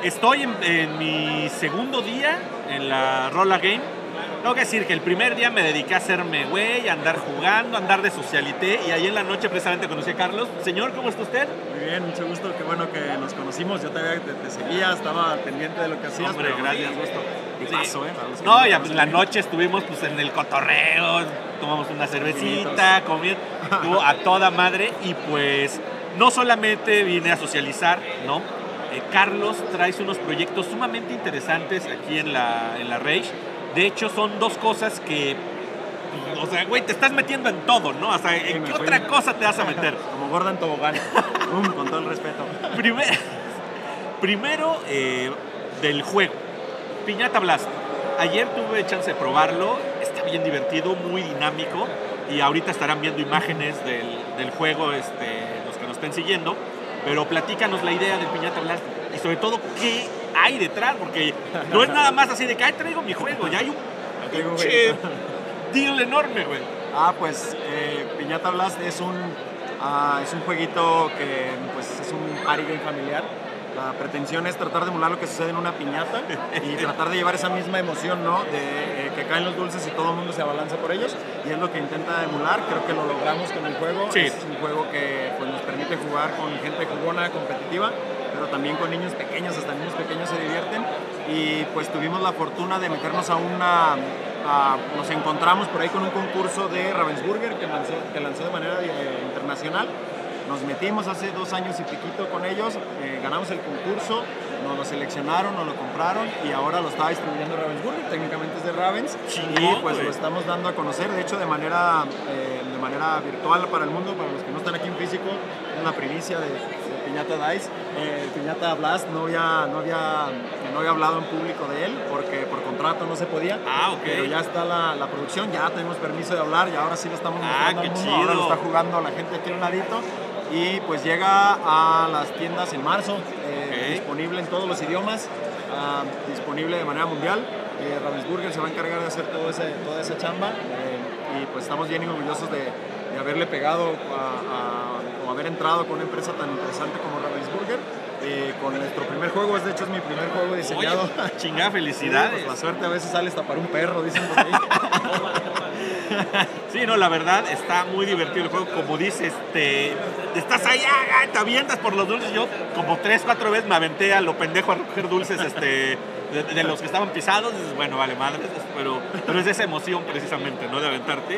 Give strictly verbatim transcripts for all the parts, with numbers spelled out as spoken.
Estoy en, en mi segundo día en la Rola Game. Tengo que decir que el primer día me dediqué a hacerme güey, a andar jugando, a andar de socialité, y ahí en la noche precisamente conocí a Carlos. Señor, ¿cómo está usted? Muy bien, mucho gusto, qué bueno que nos conocimos. Yo te, te, te seguía, estaba pendiente de lo que hacías. Hombre, pero gracias. Sí, gusto. Y Sí. paso, ¿eh? No, ya en la noche estuvimos pues en el cotorreo, tomamos una cervecita, comimos, estuvo a toda madre, y pues no solamente vine a socializar, ¿no? Eh, Carlos trae unos proyectos sumamente interesantes aquí en la, en la Rage. De hecho, son dos cosas que, o sea, güey, te estás metiendo en todo, ¿no? O sea, ¿en qué otra cosa te vas a meter? Como gorda en tobogán. um, con todo el respeto. Primer, primero, eh, del juego. Piñata Blast. Ayer tuve chance de probarlo. Está bien divertido, muy dinámico. Y ahorita estarán viendo imágenes del, del juego, este, los que nos estén siguiendo. Pero platícanos la idea del Piñata Blast. Y sobre todo, ¿qué hay detrás? Porque no es nada más así de que, ay, traigo mi juego. Ya hay un pinche deal enorme, güey. Ah, pues eh, Piñata Blast es un, uh, es un jueguito que pues, es un party game familiar. La pretensión es tratar de emular lo que sucede en una piñata y tratar de llevar esa misma emoción, ¿no? De eh, que caen los dulces y todo el mundo se abalanza por ellos, y es lo que intenta emular. Creo que lo logramos con el juego. Sí. Es un juego que pues, nos permite jugar con gente jugona, competitiva, pero también con niños pequeños, hasta niños pequeños se divierten. Y pues tuvimos la fortuna de meternos a una... A, nos encontramos por ahí con un concurso de Ravensburger que lanzó, que lanzó de manera eh, internacional. Nos metimos hace dos años y piquito con ellos, eh, ganamos el concurso, nos lo seleccionaron, nos lo compraron, y ahora lo está distribuyendo Ravensburger, técnicamente es de Ravens. Chingón, y pues güey. lo estamos dando a conocer, de hecho de manera, eh, de manera virtual para el mundo, para los que no están aquí en físico. Es una primicia de, de Piñata Dice. Eh, Piñata Blast no había, no, había, no había hablado en público de él, porque por contrato no se podía. Ah, ok. Pero ya está la, la producción, ya tenemos permiso de hablar, y ahora sí lo estamos Ah, mostrando qué al mundo. chido. Ahora lo está jugando la gente aquí a un ladito. Y pues llega a las tiendas en marzo, eh, Okay. disponible en todos los idiomas, uh, disponible de manera mundial. Eh, Ravensburger se va a encargar de hacer todo ese, toda esa chamba, eh, y pues estamos bien orgullosos de, de haberle pegado a, a, o haber entrado con una empresa tan interesante como Ravensburger. Eh, con nuestro primer juego, es de hecho es mi primer juego diseñado. Oye, chingada, felicidades. Sí, pues la suerte a veces sale hasta para un perro, dicen por ahí. Sí, no, la verdad está muy divertido el juego. Como dices, te, estás allá, te avientas por los dulces. Yo como tres, cuatro veces me aventé a lo pendejo a recoger dulces este, de, de los que estaban pisados. Dices, bueno, vale madres, pero, pero es esa emoción precisamente, ¿no? De aventarte.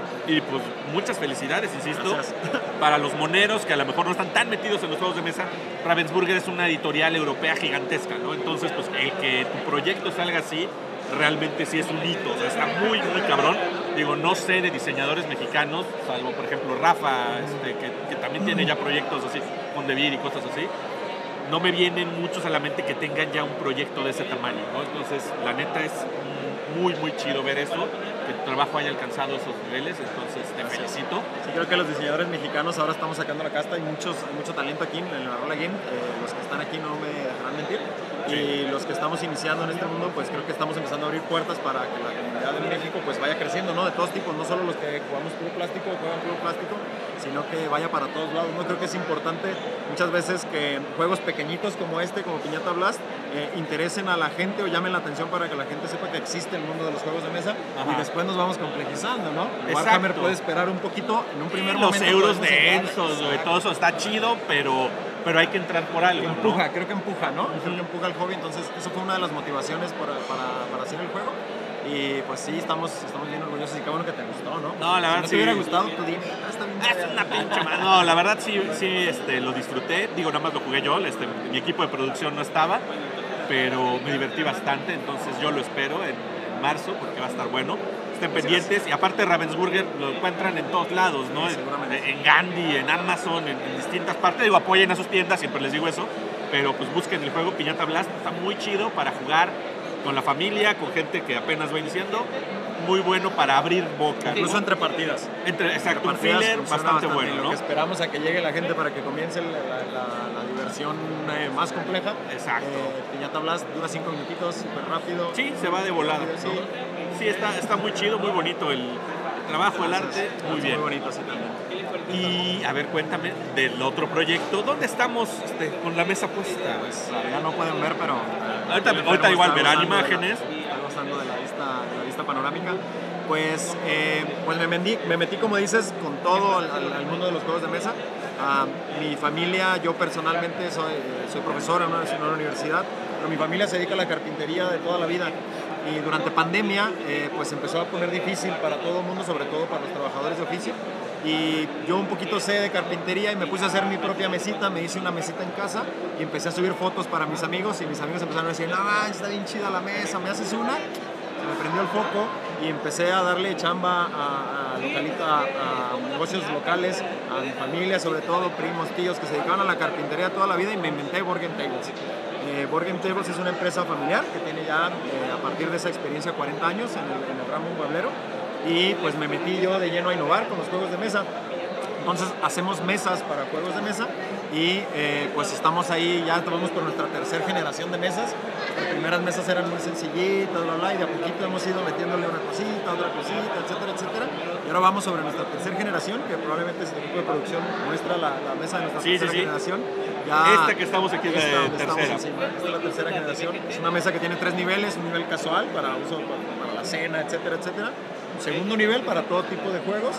Y pues muchas felicidades, insisto, Gracias. para los moneros que a lo mejor no están tan metidos en los juegos de mesa. Ravensburger es una editorial europea gigantesca, ¿no? Entonces, pues el que tu proyecto salga así, realmente sí es un hito, o sea, está muy, muy cabrón. Digo, no sé de diseñadores mexicanos, salvo por ejemplo Rafa, este, que, que también tiene ya proyectos así, con Devir y cosas así. No me vienen muchos a la mente que tengan ya un proyecto de ese tamaño, ¿no? Entonces, la neta es muy, muy chido ver eso, que tu trabajo haya alcanzado esos niveles, entonces te felicito. Sí, creo que los diseñadores mexicanos ahora estamos sacando la casta, hay muchos, hay mucho talento aquí en la Rola Game, eh, los que están aquí no me dejarán mentir, Sí. y los que estamos iniciando en este mundo, pues creo que estamos empezando a abrir puertas para que la comunidad de México pues vaya creciendo, ¿no? De todos tipos, no solo los que jugamos puro plástico o juegan puro plástico, sino que vaya para todos lados, ¿no? Creo que es importante muchas veces que juegos pequeñitos como este, como Piñata Blast, eh, interesen a la gente o llamen la atención para que la gente sepa que existe el mundo de los juegos de mesa. Ajá. Y después nos vamos complejizando, ¿no? Warhammer puede esperar un poquito en un primer y momento. Los euros densos, güey, todo eso está chido, pero, pero hay que entrar por algo, empuja, ¿no? creo que empuja, ¿no? Uh-huh. Creo que empuja al hobby, entonces eso fue una de las motivaciones para, para, para hacer el juego. Y pues sí, estamos, estamos bien orgullosos, y qué bueno que te gustó, ¿no? No, la verdad si no sí. te hubiera gustado, tú dime, ah, está bien. Es una pinche mano. No, la verdad sí, sí este, lo disfruté. Digo, nada más lo jugué yo, este, mi equipo de producción no estaba, pero me divertí bastante, entonces yo lo espero en, en marzo porque va a estar bueno. Estén pendientes, y aparte Ravensburger lo encuentran en todos lados, ¿no? Sí, en, en Gandhi, en Amazon, en, en distintas partes. Digo, apoyen a sus tiendas, siempre les digo eso, pero pues busquen el juego Piñata Blast, está muy chido para jugar con la familia, con gente que apenas va iniciando, muy bueno para abrir boca. Incluso ¿no? entre partidas. Entre, exacto, entre un partidas filler bastante, bastante bueno, lo ¿no? Que esperamos a que llegue la gente para que comience la, la, la diversión eh, más compleja. Exacto. Eh, Piñata Blast dura cinco minutitos, súper rápido. Sí, se va de volada. Sí, sí está, está muy chido, muy bonito el, trabajo, el arte, muy bien. Muy bonito, sí, también. Y a ver, cuéntame del otro proyecto. ¿Dónde estamos este, con la mesa puesta? Pues ya no pueden ver, pero... Ahorita, ahorita igual verán gozando de la- imágenes. Está gozando de la vista, de la vista panorámica. Pues, eh, pues me, metí, me metí, como dices, con todo al, al mundo de los juegos de mesa. Ah, mi familia, yo personalmente soy, soy profesor en una, en una universidad, pero mi familia se dedica a la carpintería de toda la vida. Y durante pandemia, eh, pues empezó a poner difícil para todo el mundo, sobre todo para los trabajadores de oficio. Y yo un poquito sé de carpintería y me puse a hacer mi propia mesita, me hice una mesita en casa y empecé a subir fotos para mis amigos y mis amigos empezaron a decir, no, man, está bien chida la mesa, ¿me haces una? Se me prendió el foco y empecé a darle chamba a, a, localita, a, a negocios locales, a mi familia, sobre todo primos, tíos que se dedicaban a la carpintería toda la vida y me inventé Board Game Tables. Eh, Board Game Tables es una empresa familiar que tiene ya eh, a partir de esa experiencia cuarenta años en el, en el ramo mueblero y pues me metí yo de lleno a innovar con los juegos de mesa. Entonces hacemos mesas para juegos de mesa y eh, pues estamos ahí, ya estamos por nuestra tercera generación de mesas. Las primeras mesas eran muy sencillitas, bla, bla, y de a poquito hemos ido metiéndole una cosita, otra cosita, etcétera, etcétera. Y ahora vamos sobre nuestra tercera generación, que probablemente este equipo de producción muestra la, la mesa de nuestra Sí, tercera sí, sí. generación. Ya, Esta que estamos aquí es la esta de donde estamos tercera. encima, esta es la tercera generación. Es una mesa que tiene tres niveles, un nivel casual para uso para, para la cena, etcétera, etcétera. Un segundo nivel para todo tipo de juegos.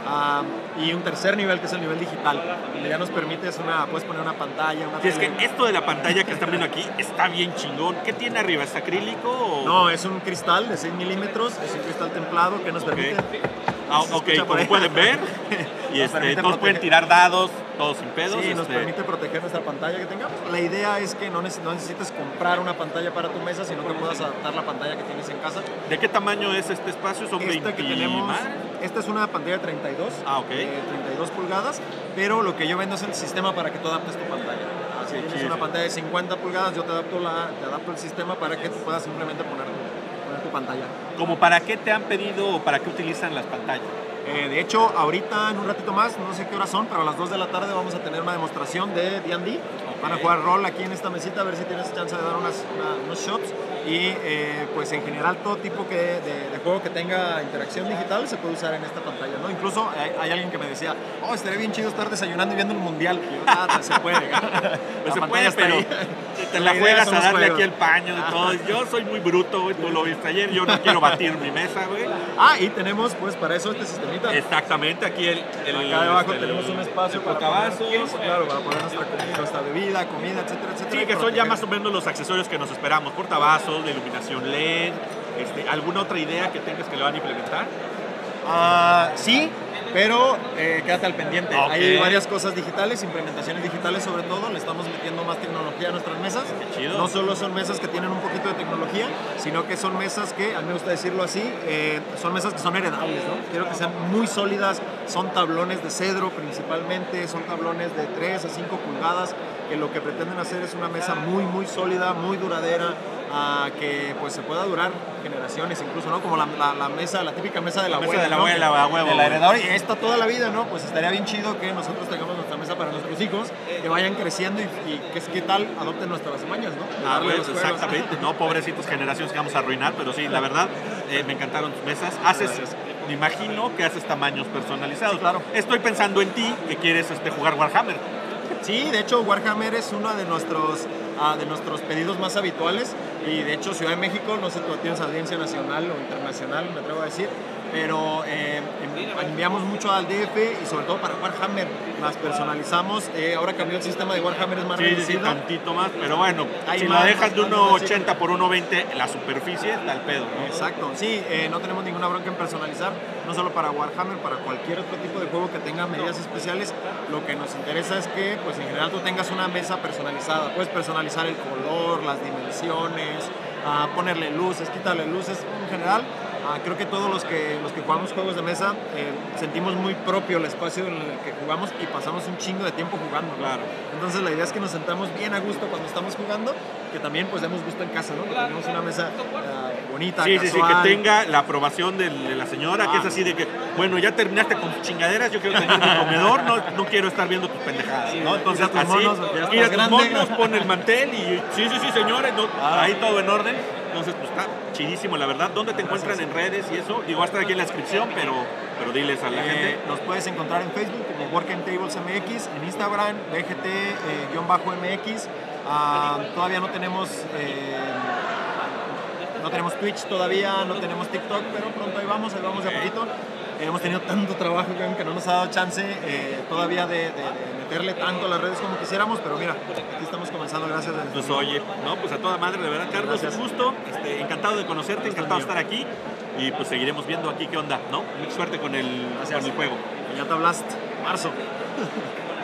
Uh, y un tercer nivel que es el nivel digital, donde ya nos permites una, puedes poner una pantalla, una Si es tele. que esto de la pantalla que están viendo aquí está bien chingón. ¿Qué tiene arriba? ¿Es acrílico? O... No, es un cristal de seis milímetros, es un cristal templado que nos Ok. permite... Ah, se ok, escucha por como ahí. pueden ver. Y Nos este, permite todos pueden proteger- tirar dados, todos sin pedos. Sí, nos este, permite proteger nuestra pantalla que tengamos. La idea es que no, neces- no necesites comprar una pantalla para tu mesa, sino que puedas adaptar la pantalla que tienes en casa. ¿De qué tamaño es este espacio? ¿Son Esta veinte que tenemos, más? esta es una pantalla de treinta y dos, Ah, ok. eh, treinta y dos pulgadas, pero lo que yo vendo es el sistema para que tú adaptes tu pantalla. Si Qué tienes chido. una pantalla de cincuenta pulgadas, yo te adapto, la, te adapto el sistema para que tú puedas simplemente poner tu, poner tu pantalla. ¿Como para qué te han pedido o para qué utilizan las pantallas? Eh, de hecho, ahorita en un ratito más, no sé qué horas son, pero a las dos de la tarde vamos a tener una demostración de D and D. Van a jugar rol aquí en esta mesita, a ver si tienes chance de dar unas, una- unos shots. Y eh, pues en general todo tipo que, de, de juego que tenga interacción digital se puede usar en esta pantalla, ¿no? Incluso hay, hay alguien que me decía, oh, estaría bien chido estar desayunando y viendo el mundial. Y yo, ah, se puede. Pues La se pantalla puede, está pero ahí. te La la idea juegas son a los darle juegos. aquí el paño y todo. Yo soy muy bruto, güey, tú lo viste ayer. Yo no quiero batir mi mesa, güey. Ah, y tenemos pues para eso este sistemita. Exactamente, aquí el, el Acá debajo este, tenemos un espacio el para poner, portavasos. claro, para poner nuestra, comida, nuestra bebida, comida, etcétera, etcétera. Sí, que y son ya proteger. más o menos los accesorios que nos esperamos. Portavasos, de iluminación L E D. Este, ¿Alguna otra idea que tengas que le van a implementar? Ah, sí, pero eh, quédate al pendiente. Ok. Hay varias cosas digitales, implementaciones digitales sobre todo. Le estamos metiendo más tecnología a nuestras mesas. Qué chido. No solo son mesas que tienen un poquito de tecnología, sino que son mesas que, a mí me gusta decirlo así, eh, son mesas que son heredables, ¿no? Quiero que sean muy sólidas. Son tablones de cedro principalmente, son tablones de tres a cinco pulgadas, que lo que pretenden hacer es una mesa muy, muy sólida, muy duradera, ah, que pues se pueda durar generaciones incluso, ¿no? Como la, la, la mesa, la típica mesa de la, La mesa abuela, de la ¿no? abuela, Que- a huevo, de la güey. heredadora, y esta toda la vida, ¿no? Pues estaría bien chido que nosotros tengamos nuestra mesa para nuestros hijos, que vayan creciendo y, y que, ¿qué tal? Adopten nuestras mañas, ¿no? De Ah, darle bueno, los juegos. exactamente. No, pobrecitos generaciones que vamos a arruinar, pero sí, la verdad, eh, me encantaron tus mesas. Haces, Gracias. me imagino que haces tamaños personalizados. Sí, claro. Estoy pensando en ti, que quieres este, jugar Warhammer. Sí, de hecho Warhammer es uno de nuestros, ah, de nuestros pedidos más habituales y de hecho Ciudad de México, no sé si tú tienes audiencia nacional o internacional, me atrevo a decir, pero eh, envi- enviamos mucho al D F y sobre todo para Warhammer, las personalizamos, eh, ahora cambió el sistema de Warhammer, es más Sí, sí, sí, reducido. tantito más, pero bueno, Hay si más, la dejas de más, más, uno más, sí. ochenta por uno veinte la superficie, está el pedo, ¿no? Exacto, sí, eh, no tenemos ninguna bronca en personalizar, no solo para Warhammer, para cualquier otro tipo de juego que tenga medidas especiales. Lo que nos interesa es que, pues en general, tú tengas una mesa personalizada. Puedes personalizar el color, las dimensiones, ah, ponerle luces, quitarle luces. En general, ah, creo que todos los que, los que jugamos juegos de mesa eh, sentimos muy propio el espacio en el que jugamos y pasamos un chingo de tiempo jugando, ¿no? Claro. Entonces la idea es que nos sentamos bien a gusto cuando estamos jugando, que también pues demos gusto en casa, ¿no? Que tengamos una mesa ah, bonita, Sí, sí, sí, casual. que tenga la aprobación de, de la señora, que Ah. es así de que, bueno, ya terminaste con tus chingaderas, yo quiero tener mi comedor, no, no quiero estar viendo tus pendejadas, ¿no? Entonces, mira tus así, monos, porque ya mira estás tus grande. monos, pon el mantel y sí, sí, sí, señores, no, Ah. ahí todo en orden. entonces pues está chidísimo, la verdad. ¿Dónde te encuentran en redes y eso? Digo, va a estar aquí en la descripción, pero, pero diles a la Eh, gente. nos puedes encontrar en Facebook como Work and Tables M X, en Instagram B G T-M X. Ah, todavía no tenemos eh, no tenemos Twitch todavía, no tenemos TikTok, pero pronto ahí vamos, ahí vamos de a poquito. Eh, hemos tenido tanto trabajo que no nos ha dado chance eh, todavía de, de, de meterle tanto a las redes como quisiéramos, pero mira, aquí estamos comenzando, gracias a Pues oye, no, pues a toda madre, de verdad, Carlos, Gracias. un gusto, este, encantado de conocerte, encantado de estar aquí y pues seguiremos viendo aquí qué onda, ¿no? Mucha suerte con el, Gracias. con el juego. Piñata Blast, marzo.